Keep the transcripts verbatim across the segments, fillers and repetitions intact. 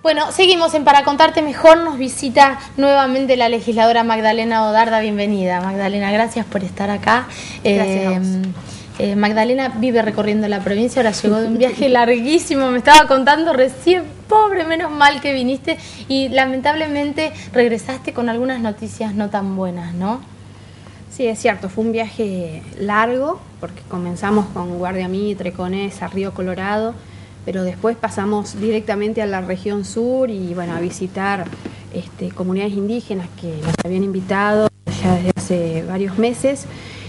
Bueno, seguimos en Para Contarte Mejor. Nos visita nuevamente la legisladora Magdalena Odarda. Bienvenida, Magdalena, gracias por estar acá. Gracias a vos. Eh, eh, Magdalena vive recorriendo la provincia, ahora llegó de un viaje larguísimo, me estaba contando recién, pobre, menos mal que viniste y lamentablemente regresaste con algunas noticias no tan buenas, ¿no? Sí, es cierto, fue un viaje largo, porque comenzamos con Guardia Mitre, Conesa, Río Colorado, pero después pasamos directamente a la región sur y bueno, a visitar este, comunidades indígenas que nos habían invitado ya desde hace varios meses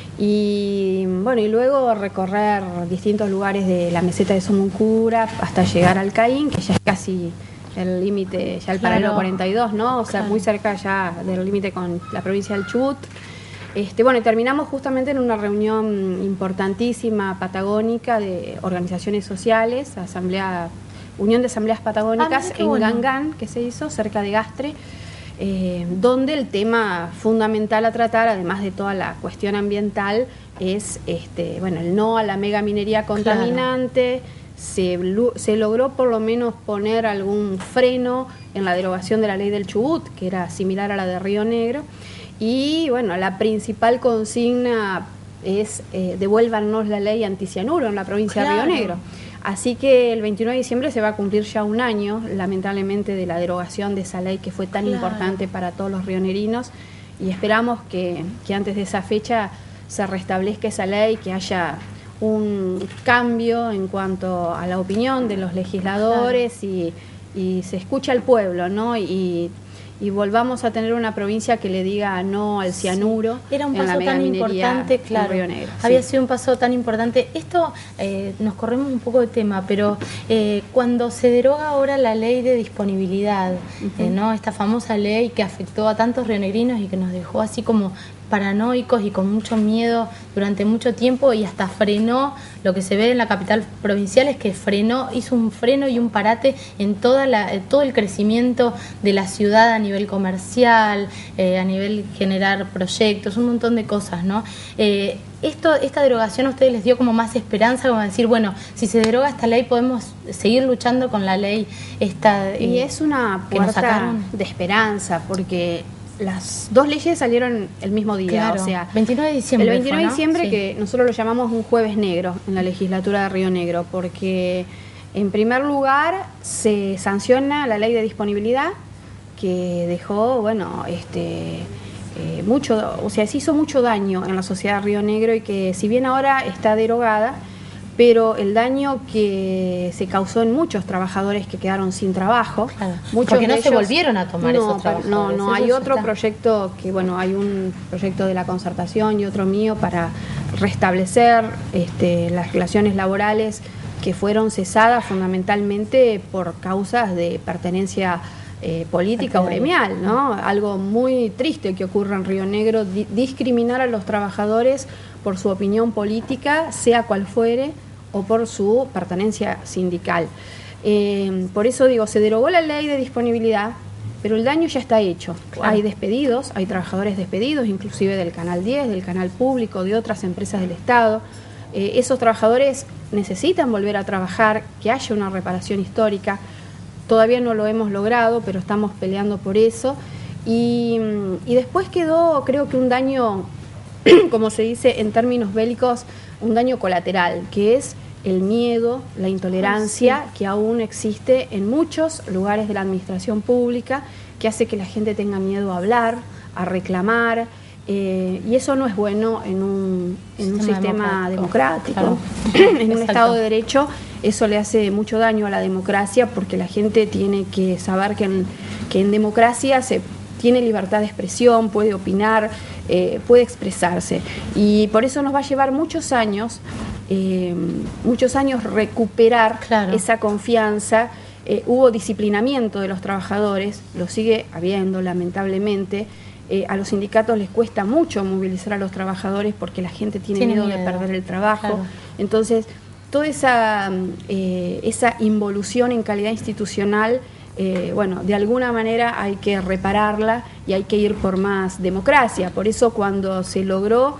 y bueno, y luego recorrer distintos lugares de la meseta de Somoncura hasta llegar al Caín, que ya es casi el límite, ya el Claro. paralelo cuarenta y dos, ¿no? O sea, Claro. muy cerca ya del límite con la provincia del Chubut. Este, bueno, y terminamos justamente en una reunión importantísima patagónica de organizaciones sociales, asamblea, Unión de Asambleas Patagónicas Ah, en bueno. Gangán, que se hizo cerca de Gastre, eh, donde el tema fundamental a tratar, además de toda la cuestión ambiental, es este, bueno, el no a la megaminería contaminante. Se, se logró por lo menos poner algún freno en la derogación de la ley del Chubut, que era similar a la de Río Negro. Y bueno, la principal consigna es eh, devuélvanos la ley anticianuro en la provincia Claro. de Río Negro. Así que el veintinueve de diciembre se va a cumplir ya un año, lamentablemente, de la derogación de esa ley que fue tan Claro. importante para todos los rionegrinos y esperamos que, que antes de esa fecha se restablezca esa ley, que haya un cambio en cuanto a la opinión de los legisladores. Claro. y, y se escucha al pueblo, ¿no? Y, y volvamos a tener una provincia que le diga no al cianuro. Sí, era un en paso la tan megaminería importante, en claro. Río Negro. Había Sí. sido un paso tan importante. Esto, eh, nos corremos un poco de tema, pero eh, cuando se deroga ahora la ley de disponibilidad, uh-huh. eh, ¿no? Esta famosa ley que afectó a tantos rionegrinos y que nos dejó así como paranoicos y con mucho miedo durante mucho tiempo y hasta frenó, lo que se ve en la capital provincial es que frenó, hizo un freno y un parate en toda la, todo el crecimiento de la ciudad a nivel comercial, eh, a nivel generar proyectos, un montón de cosas, ¿no? Eh, esto, esta derogación a ustedes les dio como más esperanza, como decir, bueno, si se deroga esta ley podemos seguir luchando con la ley esta. Eh, y es una puerta de esperanza, porque las dos leyes salieron el mismo día, claro. o sea, veintinueve de diciembre. El veintinueve de diciembre, sí. que nosotros lo llamamos un jueves negro en la legislatura de Río Negro, porque en primer lugar se sanciona la ley de disponibilidad que dejó, bueno, este eh, mucho, o sea, se hizo mucho daño en la sociedad de Río Negro y que si bien ahora está derogada, pero el daño que se causó en muchos trabajadores que quedaron sin trabajo, claro, muchos porque no de se ellos, volvieron a tomar no, esos trabajadores. No, no, hay Eso otro está. proyecto que, bueno, hay un proyecto de la concertación y otro mío para restablecer este, las relaciones laborales que fueron cesadas fundamentalmente por causas de pertenencia eh, política o gremial, ¿no? Algo muy triste que ocurre en Río Negro, di discriminar a los trabajadores por su opinión política, sea cual fuere, o por su pertenencia sindical. Eh, por eso digo, se derogó la ley de disponibilidad, pero el daño ya está hecho. Claro. Hay despedidos, hay trabajadores despedidos, inclusive del Canal diez, del Canal Público, de otras empresas del Estado. Eh, esos trabajadores necesitan volver a trabajar, que haya una reparación histórica. Todavía no lo hemos logrado, pero estamos peleando por eso. Y, y después quedó, creo que un daño, como se dice en términos bélicos, un daño colateral, que es el miedo, la intolerancia sí. que aún existe en muchos lugares de la administración pública, que hace que la gente tenga miedo a hablar, a reclamar, eh, y eso no es bueno en un, en un sistema, sistema democrático. democrático. Claro. En un Estado de Derecho eso le hace mucho daño a la democracia, porque la gente tiene que saber que en, que en democracia se tiene libertad de expresión, puede opinar, eh, puede expresarse. Y por eso nos va a llevar muchos años, eh, muchos años recuperar claro. esa confianza. Eh, hubo disciplinamiento de los trabajadores, lo sigue habiendo lamentablemente. Eh, a los sindicatos les cuesta mucho movilizar a los trabajadores porque la gente tiene, tiene miedo, miedo de perder el trabajo. Claro. Entonces, toda esa, eh, esa involución en calidad institucional, Eh, bueno, de alguna manera hay que repararla y hay que ir por más democracia. Por eso cuando se logró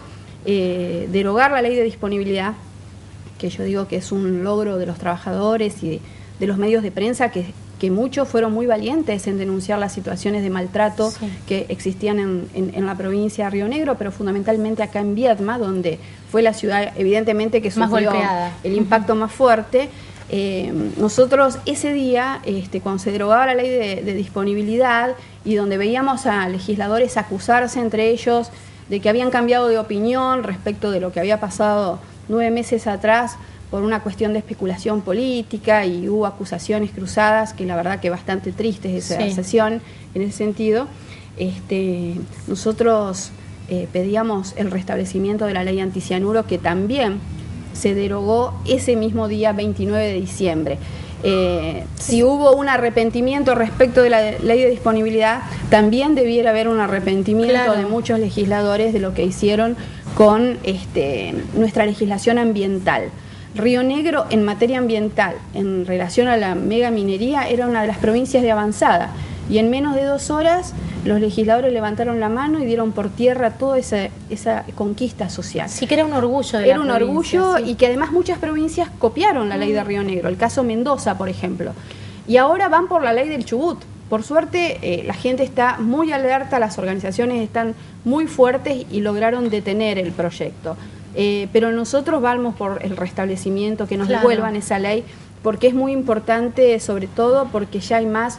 eh, derogar la ley de disponibilidad, que yo digo que es un logro de los trabajadores y de, de los medios de prensa que que muchos fueron muy valientes en denunciar las situaciones de maltrato sí. que existían en, en, en la provincia de Río Negro, pero fundamentalmente acá en Viedma, donde fue la ciudad evidentemente que sufrió el impacto uh-huh. más fuerte. Eh, nosotros ese día, este, cuando se derogaba la ley de, de disponibilidad y donde veíamos a legisladores acusarse entre ellos de que habían cambiado de opinión respecto de lo que había pasado nueve meses atrás, por una cuestión de especulación política, y hubo acusaciones cruzadas, que la verdad que bastante tristes esa sí. sesión en ese sentido. Este, nosotros eh, pedíamos el restablecimiento de la ley anticianuro, que también se derogó ese mismo día veintinueve de diciembre. Eh, si hubo un arrepentimiento respecto de la ley de disponibilidad, también debiera haber un arrepentimiento claro. de muchos legisladores de lo que hicieron con este, nuestra legislación ambiental. Río Negro, en materia ambiental, en relación a la megaminería, era una de las provincias de avanzada, y en menos de dos horas los legisladores levantaron la mano y dieron por tierra toda esa, esa conquista social. Sí, que era un orgullo de Era la un provincia, orgullo, sí. y que además muchas provincias copiaron la ley de Río Negro, el caso Mendoza, por ejemplo, y ahora van por la ley del Chubut. Por suerte, eh, la gente está muy alerta, las organizaciones están muy fuertes y lograron detener el proyecto. Eh, pero nosotros vamos por el restablecimiento, que nos claro. devuelvan esa ley, porque es muy importante, sobre todo porque ya hay más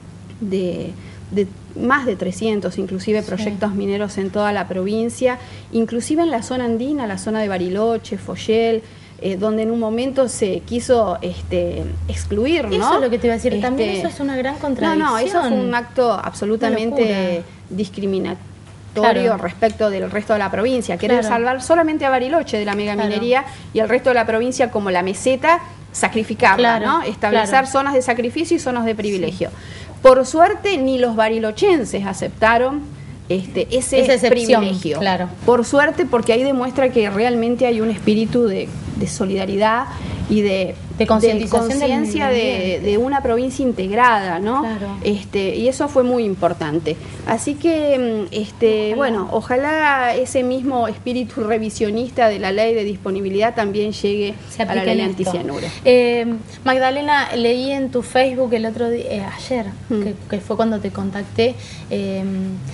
de, de más de trescientos inclusive proyectos sí. mineros en toda la provincia, inclusive en la zona andina, la zona de Bariloche, Foyel, eh, donde en un momento se quiso este, excluir, ¿no? Eso es lo que te iba a decir, este, también eso es una gran contradicción. No, no, eso fue un acto absolutamente discriminatorio. Claro. respecto del resto de la provincia, querer claro. salvar solamente a Bariloche de la megaminería claro. y el resto de la provincia como la meseta, sacrificarla, claro. ¿no? Establecer claro. zonas de sacrificio y zonas de privilegio. Sí. Por suerte, ni los barilochenses aceptaron este, ese Esa excepción, privilegio. Claro. Por suerte, porque ahí demuestra que realmente hay un espíritu de, de solidaridad y de, de conciencia de, de, de una provincia integrada, ¿no? Claro. Este, y eso fue muy importante. Así que, este, ojalá. bueno, ojalá ese mismo espíritu revisionista de la ley de disponibilidad también llegue a la ley anticianuro. Eh, Magdalena, leí en tu Facebook el otro día, eh, ayer, mm. que, que fue cuando te contacté, eh,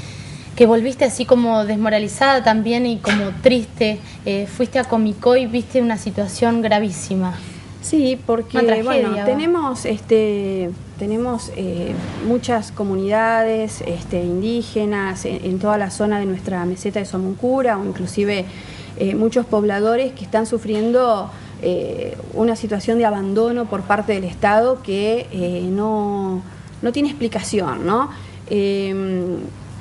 que volviste así como desmoralizada también y como triste, eh, fuiste a Comicoy y viste una situación gravísima. Sí, porque bueno, tenemos este tenemos eh, muchas comunidades este, indígenas en, en toda la zona de nuestra meseta de Somoncura, o inclusive eh, muchos pobladores que están sufriendo eh, una situación de abandono por parte del Estado que eh, no, no tiene explicación, ¿no? Eh,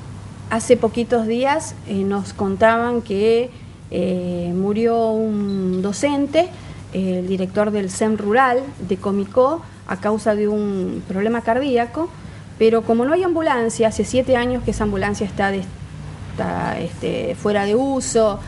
Hace poquitos días eh, nos contaban que eh, murió un docente, eh, el director del C E M rural de Comicó, a causa de un problema cardíaco, pero como no hay ambulancia, hace siete años que esa ambulancia está, de, está este, fuera de uso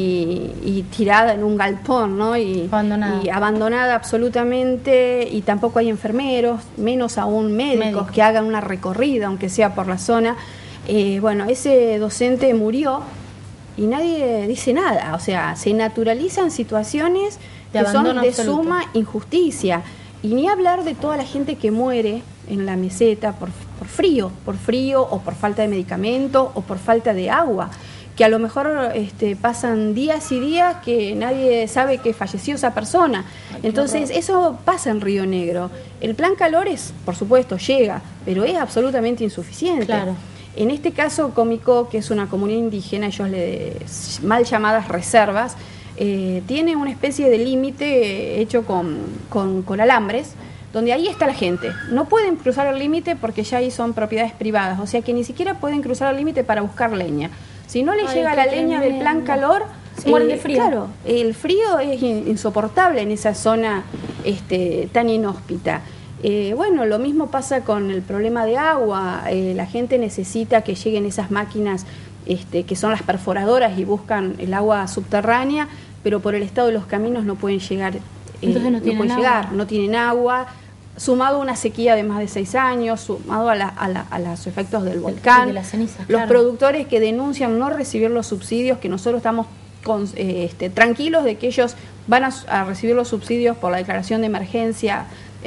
y, y tirada en un galpón, ¿no? Y abandonada. y abandonada absolutamente, y tampoco hay enfermeros, menos aún médicos, médicos que hagan una recorrida, aunque sea por la zona. Eh, bueno, ese docente murió y nadie dice nada, o sea, se naturalizan situaciones de que son de absoluto. Suma injusticia, y ni hablar de toda la gente que muere en la meseta por, por frío, por frío o por falta de medicamento o por falta de agua, que a lo mejor este, pasan días y días que nadie sabe que falleció esa persona. Entonces eso pasa en Río Negro. El plan Calores, por supuesto, llega, pero es absolutamente insuficiente. Claro. En este caso, Comicó, que es una comunidad indígena, ellos le mal llamadas reservas, eh, tiene una especie de límite hecho con, con, con alambres, donde ahí está la gente. No pueden cruzar el límite porque ya ahí son propiedades privadas, o sea que ni siquiera pueden cruzar el límite para buscar leña. Si no les Ay, llega la leña del plan calor, se mueren de frío. Claro, el frío es insoportable en esa zona este, tan inhóspita. Eh, bueno, lo mismo pasa con el problema de agua. Eh, la gente necesita que lleguen esas máquinas este, que son las perforadoras y buscan el agua subterránea, pero por el estado de los caminos no pueden llegar. Eh, Entonces no, no pueden llegar, no tienen agua. Sumado a una sequía de más de seis años, sumado a, la, a, la, a los efectos del volcán, de la ceniza, los claro. productores que denuncian no recibir los subsidios, que nosotros estamos con, eh, este, tranquilos de que ellos van a, a recibir los subsidios por la declaración de emergencia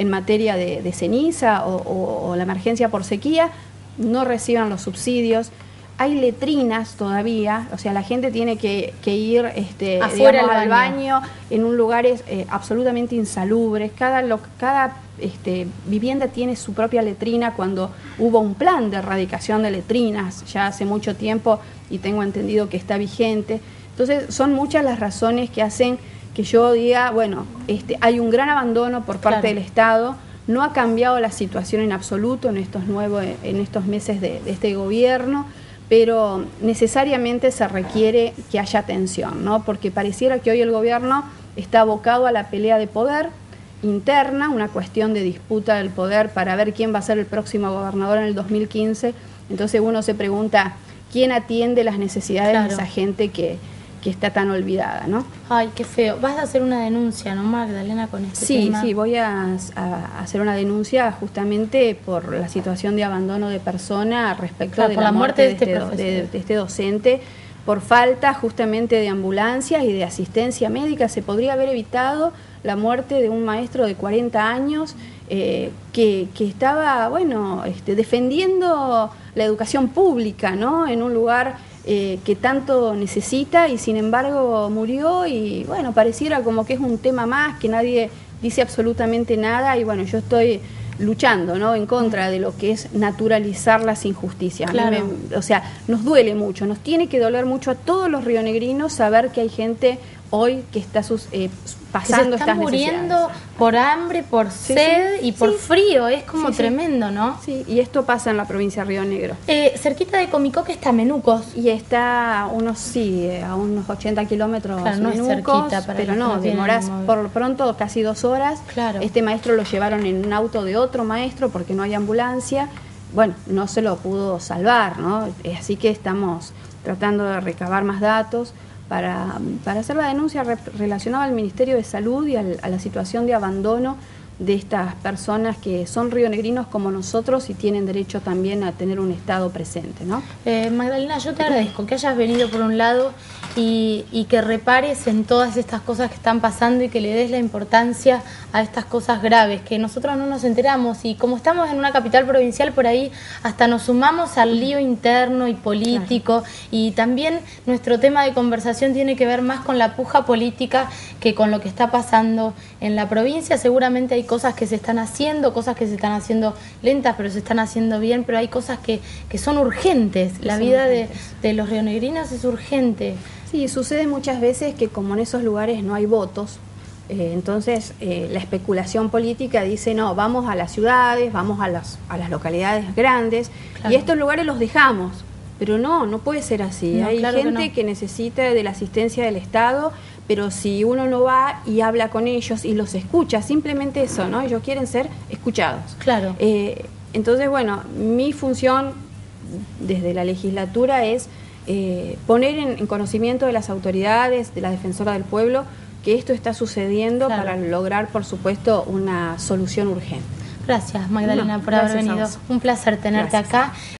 en materia de, de ceniza o, o, o la emergencia por sequía, no reciban los subsidios. Hay letrinas todavía, o sea, la gente tiene que, que ir este, afuera digamos, al al baño, baño en un lugares eh, absolutamente insalubres. Cada, lo, cada este, vivienda tiene su propia letrina cuando hubo un plan de erradicación de letrinas ya hace mucho tiempo y tengo entendido que está vigente. Entonces, son muchas las razones que hacen que yo diga, bueno, este, hay un gran abandono por parte claro. del Estado. No ha cambiado la situación en absoluto en estos, nuevos, en estos meses de, de este gobierno, pero necesariamente se requiere que haya atención, ¿no? Porque pareciera que hoy el gobierno está abocado a la pelea de poder interna, una cuestión de disputa del poder para ver quién va a ser el próximo gobernador en el dos mil quince. Entonces uno se pregunta, ¿quién atiende las necesidades claro. de esa gente que, que está tan olvidada, ¿no? Ay, qué feo. Vas a hacer una denuncia, ¿no, Magdalena, con este sí, tema? Sí, sí, voy a, a hacer una denuncia justamente por la situación de abandono de persona respecto claro, de la, la muerte, muerte de, este, de, de este docente, por falta justamente de ambulancias y de asistencia médica. Se podría haber evitado la muerte de un maestro de cuarenta años eh, que, que estaba, bueno, este, defendiendo la educación pública, ¿no? En un lugar Eh, que tanto necesita y sin embargo murió y bueno, pareciera como que es un tema más, que nadie dice absolutamente nada y bueno, yo estoy luchando, ¿no? En contra de lo que es naturalizar las injusticias. Claro. A mí me, o sea, nos duele mucho, nos tiene que doler mucho a todos los rionegrinos saber que hay gente hoy que está sus, eh, pasando que se está estas muriendo necesidades. por hambre, por sí, sed sí, y por sí. frío, es como sí, tremendo, sí. ¿no? Sí, y esto pasa en la provincia de Río Negro. Eh, cerquita de Comicoque está Menucos. Y está a unos, sí, a unos ochenta kilómetros claro, no Menucos, es cerquita para pero no, no demorás por pronto casi dos horas. Claro. Este maestro lo llevaron en un auto de otro maestro porque no hay ambulancia. Bueno, no se lo pudo salvar, ¿no? Así que estamos tratando de recabar más datos para, para hacer la denuncia re, relacionada al Ministerio de Salud y al, a la situación de abandono de estas personas que son rionegrinos como nosotros y tienen derecho también a tener un Estado presente, ¿no? Eh, Magdalena, yo te agradezco que hayas venido por un lado y, y que repares en todas estas cosas que están pasando y que le des la importancia a estas cosas graves, que nosotros no nos enteramos y como estamos en una capital provincial por ahí hasta nos sumamos al lío interno y político claro. Y también nuestro tema de conversación tiene que ver más con la puja política que con lo que está pasando en la provincia. Seguramente hay cosas que se están haciendo, cosas que se están haciendo lentas, pero se están haciendo bien, pero hay cosas que, que son urgentes. La son vida urgentes. De, de los rionegrinos es urgente. Sí, sucede muchas veces que como en esos lugares no hay votos, eh, entonces eh, la especulación política dice, no, vamos a las ciudades, vamos a las, a las localidades grandes, claro. Y estos lugares los dejamos. Pero no, no puede ser así. No, hay claro gente que, no. que necesita de la asistencia del Estado, pero si uno no va y habla con ellos y los escucha, simplemente eso, ¿no? Ellos quieren ser escuchados. Claro. Eh, entonces, bueno, mi función desde la legislatura es eh, poner en, en conocimiento de las autoridades, de la Defensora del Pueblo, que esto está sucediendo claro. Para lograr, por supuesto, una solución urgente. Gracias, Magdalena, no, por haber venido. Un placer tenerte gracias. Acá.